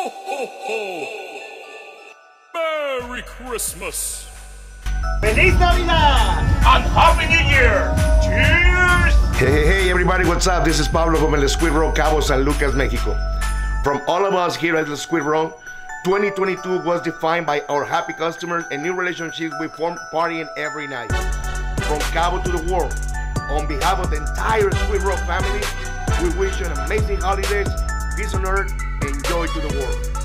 Ho, ho, ho! Merry Christmas! Feliz Navidad! And Happy New Year! Cheers! Hey, everybody, what's up? This is Pablo from el Squid Roe, Cabo San Lucas, Mexico. From all of us here at the Squid Roe, 2022 was defined by our happy customers and new relationships we formed partying every night. From Cabo to the world, on behalf of the entire Squid Roe family, we wish you an amazing holidays, peace on earth, and joy to the world.